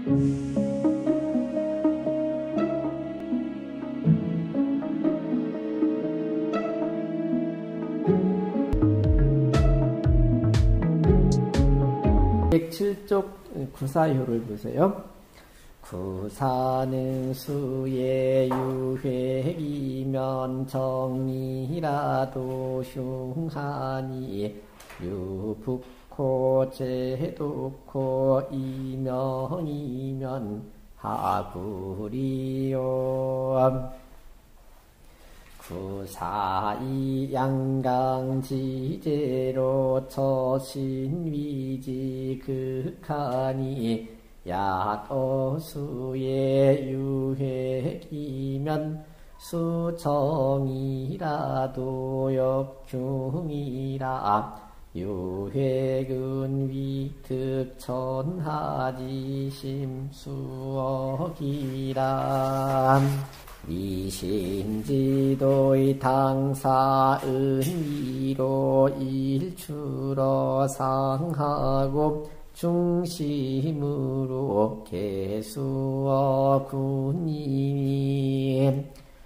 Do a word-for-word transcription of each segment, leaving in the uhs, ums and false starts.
백칠 쪽 구사효를 보세요. 구사는 수의 유획이면 정리라도 흉하니 유북코 제독코 이명이면 하구리요. 구사이 양강지제로 처신위지 극하니 야도수의 유획이면 수정이라도 역흉이라 유획은 위특천하지 심수억이라. 이신지도의 당사은 위로 일추러 상하고 중심으로 개수어 군님이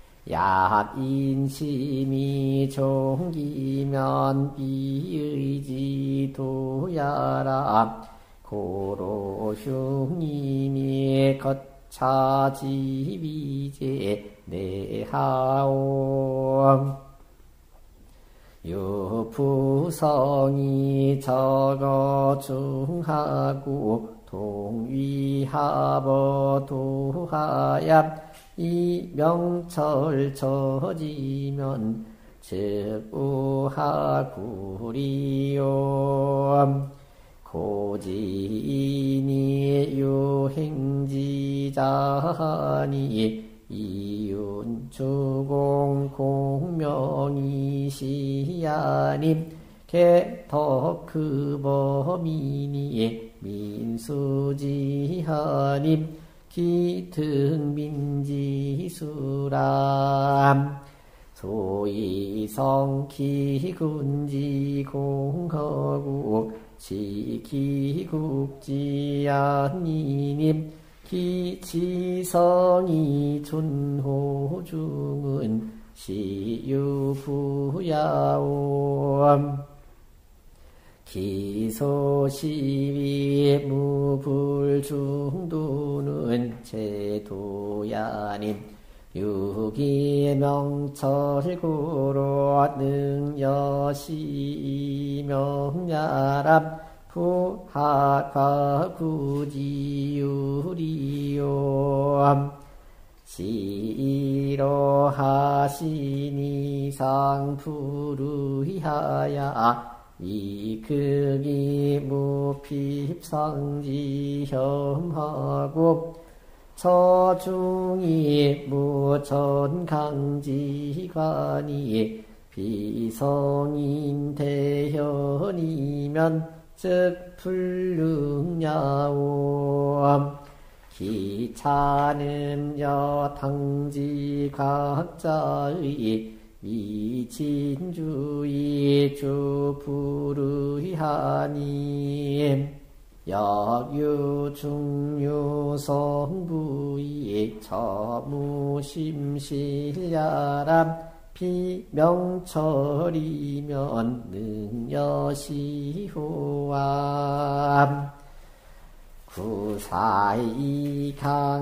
약인심이 종기면 비의지도야라. 고로 흉님이 겉차지비제 내하오. 유부성이 적어 중하고 동위하버 도하야. 이 명철 처지면 즉우하구리요. 고지인이 유행지자니 이윤주공 공명이시야님 개덕크범이니 민수지하님 기등민지수람. 소이성기군지공허국 지기국지안니님 기지성이 준호중은 시유부야옴. 기소시위 무불중도는 제도야님 유기명철고로 능여시명야람 부하과구지유리요. 지로하시니상 부르하야 이극이 무핍상지혐하고 처중이 무천강지관이 비성인 대현이면 즉 불능야오. 기차는 여당지 각자의 미진주의 주부르하니 역유중유성부의 처무심실야람 비명철이면 능여시호암. 구사이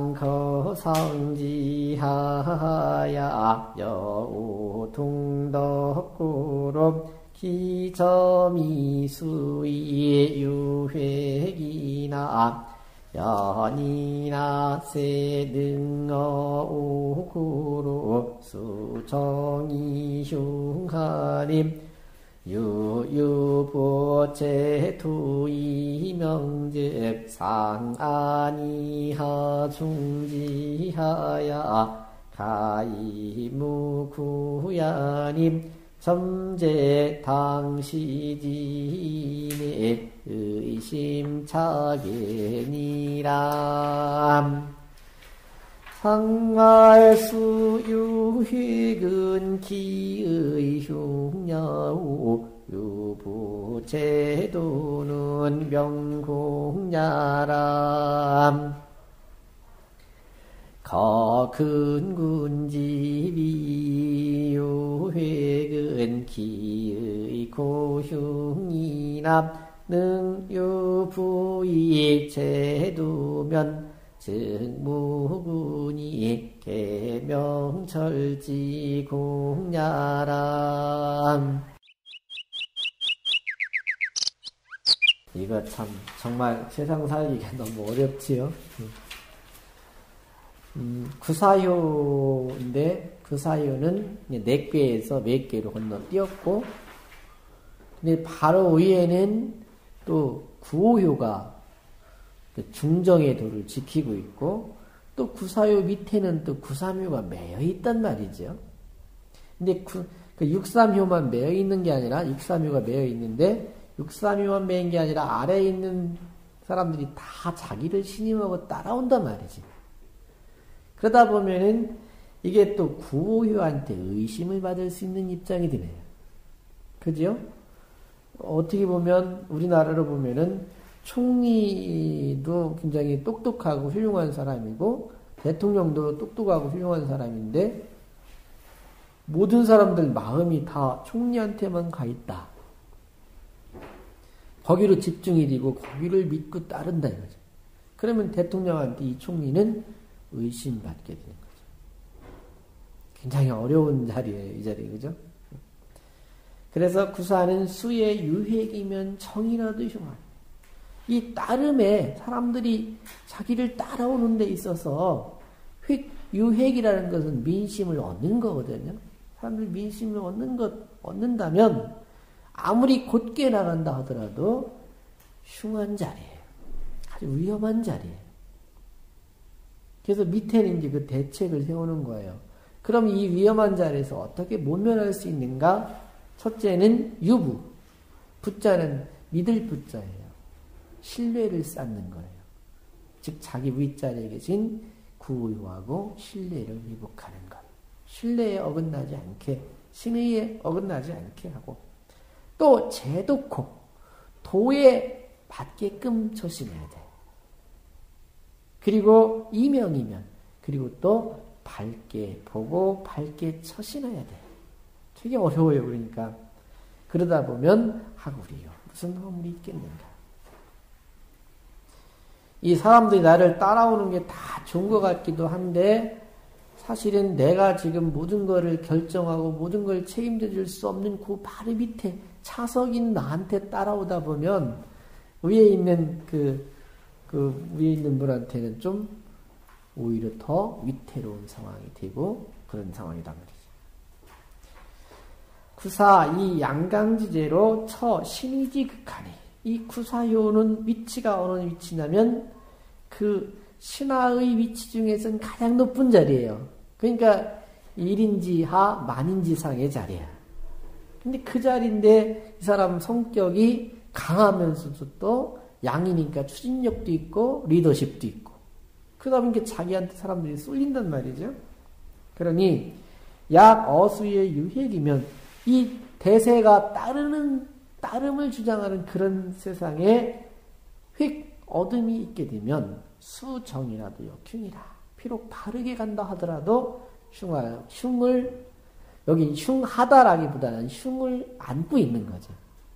강거성지하야 여우동덕구로 기점이수의 유획이나 연이나 세능어오구로 수정이 흉하림 유유보제투이명즉 상안이하 중지하야 가이무구야님 점제 당시지네 의심차게니람. 상알수 유획은 기의 흉야오 유부제도는 명공야람. 근군지비 유획은 기의 고흉이납 능유부이 제두면 증무군이 계명철지 공야람. 이거 참 정말 세상 살기가 너무 어렵지요. 음, 구사효인데 구사효는 네 꾀에서 몇 꾀로 건너뛰었고, 근데 바로 위에는 또 구오효가 중정의 도를 지키고 있고, 또 구사효 밑에는 또 구삼효가 매여 있단 말이죠. 근데 구, 그 육삼효만 매여 있는 게 아니라, 육삼효가 매여 있는데, 육삼효만 매인 게 아니라 아래에 있는 사람들이 다 자기를 신임하고 따라온단 말이지. 그러다 보면은 이게 또 구오효한테 의심을 받을 수 있는 입장이 되네요. 그죠? 어떻게 보면 우리나라로 보면은 총리도 굉장히 똑똑하고 훌륭한 사람이고 대통령도 똑똑하고 훌륭한 사람인데 모든 사람들 마음이 다 총리한테만 가 있다. 거기로 집중이 되고 거기를 믿고 따른다 이거죠. 그러면 대통령한테 이 총리는 의심받게 되는 거죠. 굉장히 어려운 자리예요, 이 자리, 그죠? 그래서 구사는 수의 유획이면 정이라도 흉한. 이 따름에 사람들이 자기를 따라오는 데 있어서 획, 유획이라는 것은 민심을 얻는 거거든요. 사람들이 민심을 얻는 것, 얻는다면 아무리 곧게 나간다 하더라도 흉한 자리예요. 아주 위험한 자리예요. 그래서 밑에는 이제 그 대책을 세우는 거예요. 그럼 이 위험한 자리에서 어떻게 모면할 수 있는가? 첫째는 유부. 부자는 믿을 부자예요. 신뢰를 쌓는 거예요. 즉 자기 윗자리에 계신 구유하고 신뢰를 회복하는 것. 신뢰에 어긋나지 않게, 신의에 어긋나지 않게 하고, 또 제도코, 도에 받게끔 조심해야 돼. 그리고 이명이면, 그리고 또 밝게 보고 밝게 처신해야 돼. 되게 어려워요. 그러니까 그러다 보면 하구리요. 무슨 허물이 있겠는가. 이 사람들이 나를 따라오는 게 다 좋은 것 같기도 한데 사실은 내가 지금 모든 것을 결정하고 모든 걸 책임져 줄 수 없는 그 바로 밑에 차석인 나한테 따라오다 보면 위에 있는 그, 그 위에 있는 분한테는 좀 오히려 더 위태로운 상황이 되고 그런 상황이란 말이죠. 구사 이 양강지제로 처 신의지 극하니, 이 구사효는 위치가 어느 위치냐면 그 신하의 위치 중에서는 가장 높은 자리예요. 그러니까 일인지하 만인지상의 자리야. 근데 그 자리인데 이 사람 성격이 강하면서도 또 양이니까 추진력도 있고 리더십도 있고, 그러다 보니까 자기한테 사람들이 쏠린단 말이죠. 그러니 약 어수의 유획이면 이 대세가 따르는, 따름을 주장하는 그런 세상에 휙 어둠이 있게 되면 수정이라도 역흉이라. 비록 바르게 간다 하더라도 흉할, 흉을, 여기 흉하다라기보다는 흉을 안고 있는 거죠.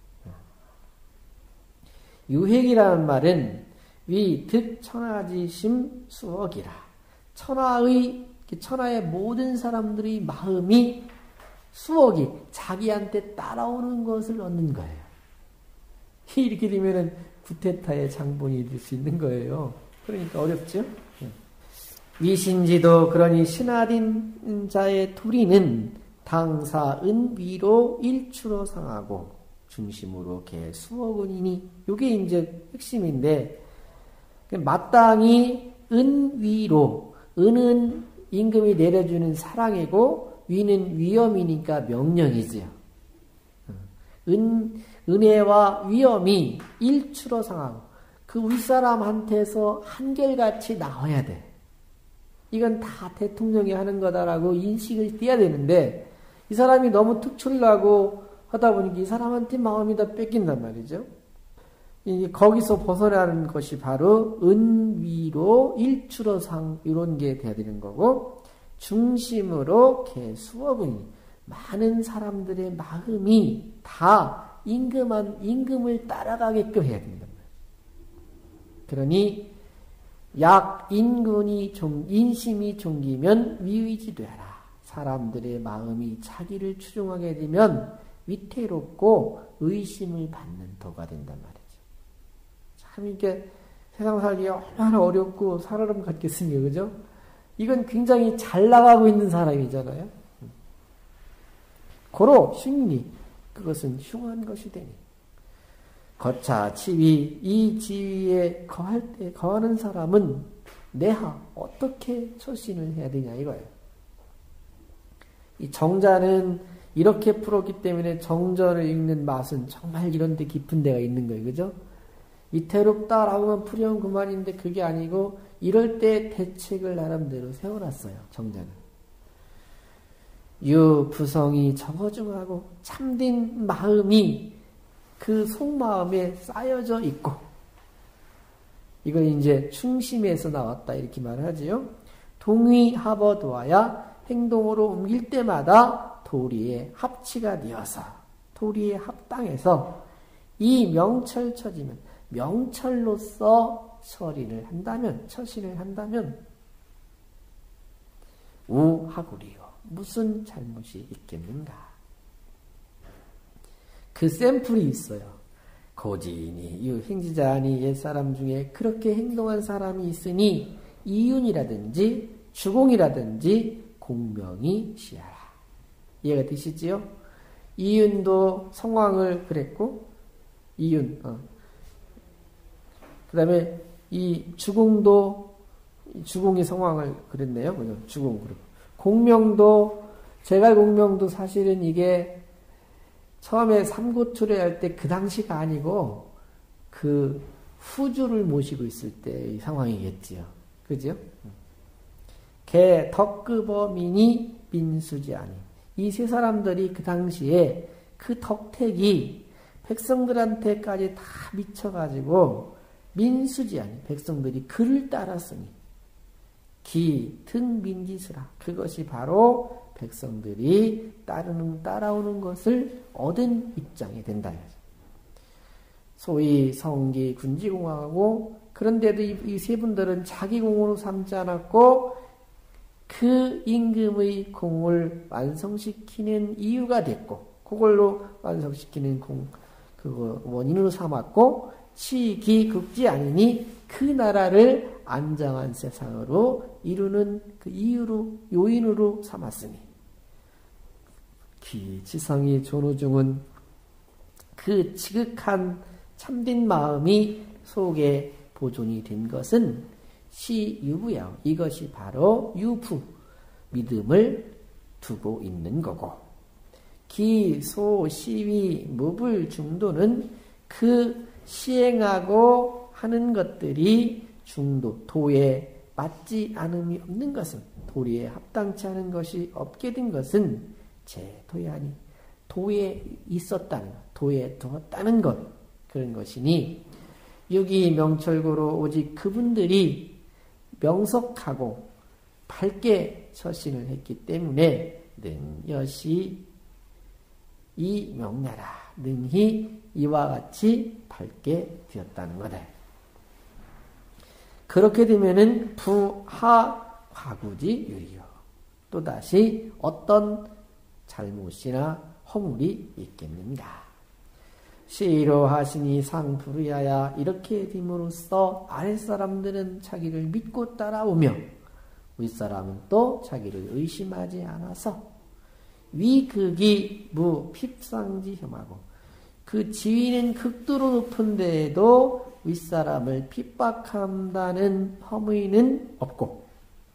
유획이라는 말은 위, 득, 천하지심, 수억이라. 천하의, 천하의 모든 사람들의 마음이 수억이 자기한테 따라오는 것을 얻는 거예요. 이렇게 되면은 구테타의 장본이 될 수 있는 거예요. 그러니까 어렵죠? 위신지도 그러니 신하딘 자의 투리는 당사 은위로 일추로 상하고 중심으로 개 수억은이니, 이게 이제 핵심인데, 마땅히 은위로, 은은 임금이 내려주는 사랑이고 위는 위엄이니까 명령이지요. 은, 은혜와 위엄이 일추로 상하고 그 윗사람한테서 한결같이 나와야 돼. 이건 다 대통령이 하는 거다라고 인식을 띄어야 되는데 이 사람이 너무 특출나고 하다 보니까 이 사람한테 마음이 다 뺏긴단 말이죠. 이 거기서 벗어나는 것이 바로 은위로 일추로 상, 이런 게 돼야 되는 거고, 중심으로 개수업은 많은 사람들의 마음이 다 임금한, 임금을 따라가게끔 해야 된단 말이에요. 그러니 약 인군이 종, 인심이 종기면 위의지되라. 사람들의 마음이 자기를 추종하게 되면 위태롭고 의심을 받는 도가 된단 말이죠. 참 이게 세상 살기가 얼마나 어렵고 살아름 같겠습니까? 그죠? 이건 굉장히 잘 나가고 있는 사람이잖아요. 고로 흉리, 그것은 흉한 것이 되니. 거차 지위, 이 지위에 거할 때, 거하는 사람은 내하 어떻게 처신을 해야 되냐 이거예요. 이 정자는 이렇게 풀었기 때문에 정전을 읽는 맛은 정말 이런 데 깊은 데가 있는 거예요. 그죠? 위태롭다라고만 풀이면 그만인데 그게 아니고 이럴 때 대책을 나름대로 세워놨어요. 정자는. 유 부성이 정어중하고 참된 마음이 그 속마음에 쌓여져 있고 이건 이제 충심에서 나왔다 이렇게 말을 하지요. 동의합어도하야 행동으로 옮길 때마다 도리에 합치가 되어서 도리에 합당해서 이 명철 처지면 명철로서 처리를 한다면 처신을 한다면 우하구리요 무슨 잘못이 있겠는가. 그 샘플이 있어요. 고지인이 이 행지자니 옛사람 중에 그렇게 행동한 사람이 있으니 이윤이라든지 주공이라든지 공명이 시하라. 이해가 되시지요? 이윤도 성왕을 그랬고 이윤 어. 그 다음에 이 주공도 주공이 성왕을 그랬네요. 그죠? 주공 그리고 공명도 제갈공명도 사실은 이게 처음에 삼고초래할 때 그 당시가 아니고 그 후주를 모시고 있을 때의 상황이겠지요. 그죠? 개 덕급어민이 민수지 아니. 이 세 사람들이 그 당시에 그 덕택이 백성들한테까지 다 미쳐가지고 민수지 아니. 백성들이 그를 따랐으니 기, 등, 민지스라. 그것이 바로 백성들이 따르는, 따라오는 것을 얻은 입장이 된다. 소위 성기, 군지공하고, 그런데도 이 세 분들은 자기 공으로 삼지 않았고, 그 임금의 공을 완성시키는 이유가 됐고, 그걸로 완성시키는 공, 그거 원인으로 삼았고, 치기 극지 아니니 그 나라를 안정한 세상으로 이루는 그 이유로, 요인으로 삼았으니. 기, 지성이 존우중은 그 지극한 참된 마음이 속에 보존이 된 것은 시유부야. 이것이 바로 유부, 믿음을 두고 있는 거고. 기, 소, 시위, 무불, 중도는 그 시행하고 하는 것들이 중도, 도에 맞지 않음이 없는 것은, 도리에 합당치 않은 것이 없게 된 것은 제도에 아니, 도에 있었다는 것, 도에 두었다는 것, 그런 것이니, 여기 명철고로 오직 그분들이 명석하고 밝게 처신을 했기 때문에, 는 여시 이 명나라, 능히 이와 같이 밝게 되었다는 거다. 그렇게 되면은 부하 과구지 유리요. 또다시 어떤 잘못이나 허물이 있겠는가. 시로 하시니 상부르야야. 이렇게 됨으로써 아랫사람들은 자기를 믿고 따라오며 윗사람은 또 자기를 의심하지 않아서 위극이 무핍상지혐하고 그 지위는 극도로 높은데에도 윗사람을 핍박한다는 허무이는 없고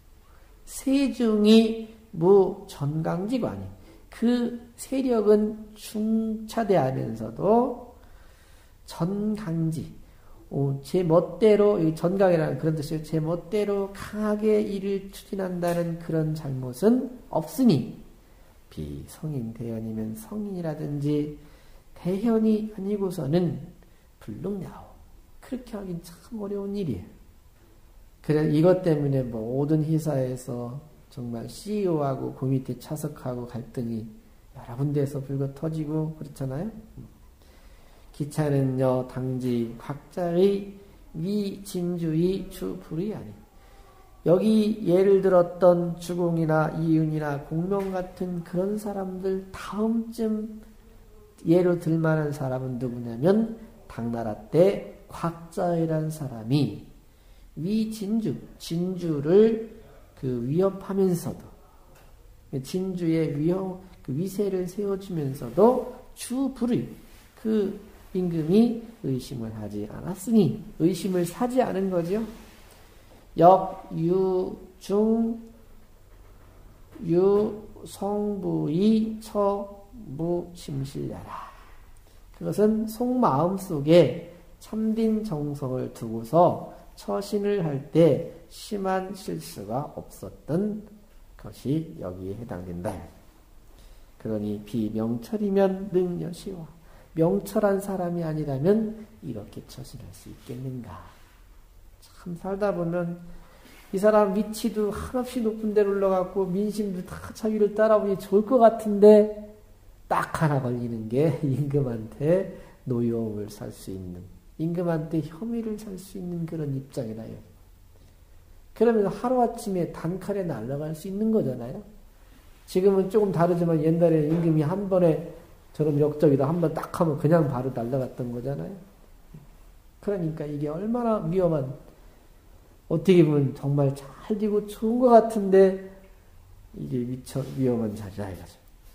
세중이 무전강지관이 그 세력은 중차대하면서도 전강지 어, 제 멋대로 전강이라는 그런 뜻이에요. 제 멋대로 강하게 일을 추진한다는 그런 잘못은 없으니 비성인 대현이면 성인이라든지 대현이 아니고서는 불능야오. 그렇게 하긴 참 어려운 일이에요. 그래 이것 때문에 뭐 모든 회사에서 정말 씨이오하고 그 밑에 차석하고 갈등이 여러 군데에서 불거 터지고 그렇잖아요. 기차는요 당지 각자의 위진주의 주불이 아니. 여기 예를 들었던 주공이나 이윤이나 공명 같은 그런 사람들 다음쯤 예로 들만한 사람은 누구냐면 당나라 때 곽자이라는 사람이 위진주, 진주를 그 위협하면서도 진주의 위협, 그 위세를 세워주면서도 주불의 그 임금이 의심을 하지 않았으니 의심을 사지 않은 거죠. 역, 유, 중, 유, 성부이, 처, 무, 심실려라. 그것은 속마음 속에 참된 정성을 두고서 처신을 할 때 심한 실수가 없었던 것이 여기에 해당된다. 그러니 비명철이면 능여시와 명철한 사람이 아니라면 이렇게 처신할 수 있겠는가. 참 살다 보면 이 사람 위치도 한없이 높은 데로 올라갔고 민심도 다 자기를 따라오니 좋을 것 같은데 딱 하나 걸리는 게 임금한테 노여움을 살 수 있는, 임금한테 혐의를 살 수 있는 그런 입장이라요. 그러면 하루아침에 단칼에 날아갈 수 있는 거잖아요. 지금은 조금 다르지만 옛날에 임금이 한 번에 저런 역적이다 한 번 딱 하면 그냥 바로 날아갔던 거잖아요. 그러니까 이게 얼마나 위험한, 어떻게 보면 정말 잘 되고 좋은 것 같은데 이게 미처 위험한 자리라 이거죠.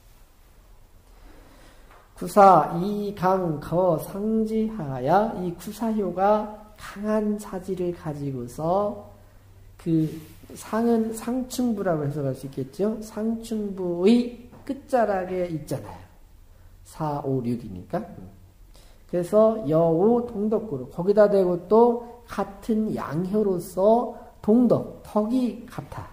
구사 이강 거 상지하야, 이 구사효가 강한 자질을 가지고서 그 상은 상충부라고 해석할 수 있겠죠. 상충부의 끝자락에 있잖아요. 사, 오, 육이니까. 그래서 여우 동덕구로 거기다 대고 또 같은 양효로서 동덕, 덕이 같아.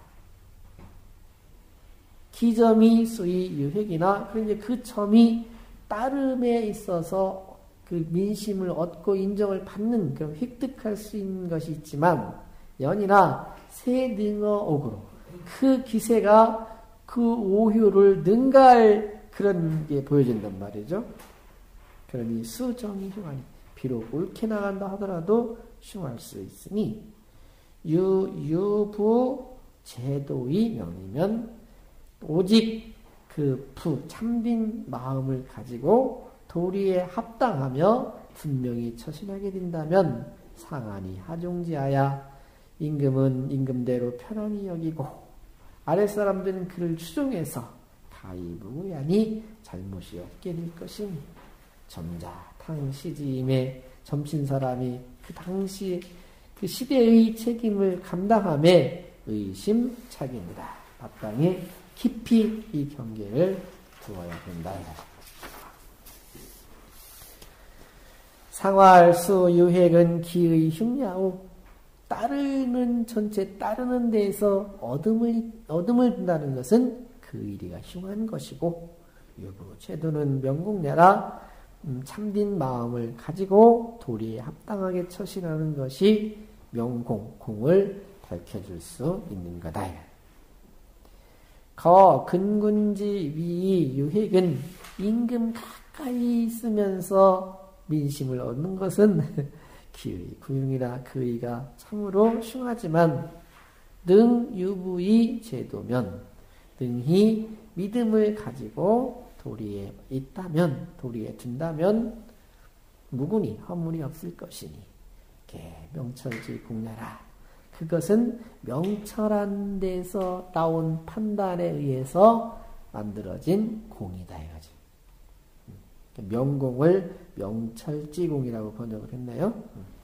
기점이 수의 유획이나, 그런데 그 점이 따름에 있어서 그 민심을 얻고 인정을 받는, 그런 획득할 수 있는 것이 있지만, 연이나 세능어 옥으로 그 기세가 그 오효를 능가할 그런 게 보여진단 말이죠. 그러니 수정이 흉하니, 비록 옳게 나간다 하더라도 흉할 수 있으니, 유, 유부 제도의 명이면 오직 그 부, 참된 마음을 가지고 도리에 합당하며 분명히 처신하게 된다면 상한이 하종지하야, 임금은 임금대로 편안히 여기고 아랫사람들은 그를 추종해서 가이무야니 잘못이 없게 될 것이니, 점자 당시지임에 점친 사람이 그 당시 그 시대의 책임을 감당함에 의심차기입니다. 마땅히 깊이 이 경계를 두어야 된다. 상활수 유획은 기의 흉야우, 따르는 전체 따르는 데에서 얻음을 얻음을 준다는 것은 그 일이가 흉한 것이고, 유부 제도는 명공내라, 음, 참된 마음을 가지고 도리에 합당하게 처신하는 것이 명공, 공을 밝혀줄 수 있는 거다. 거 근군지 위 유획은 임금 가까이 있으면서 민심을 얻는 것은 기의 구용이라 그 의가 참으로 흉하지만, 능 유부의 제도면 능히 믿음을 가지고 도리에 있다면, 도리에 둔다면 무군이 허물이 없을 것이니, 개 명철지 공야라. 그것은 명철한 데서 나온 판단에 의해서 만들어진 공이다 이거지. 명공을 명철지공이라고 번역을 했네요.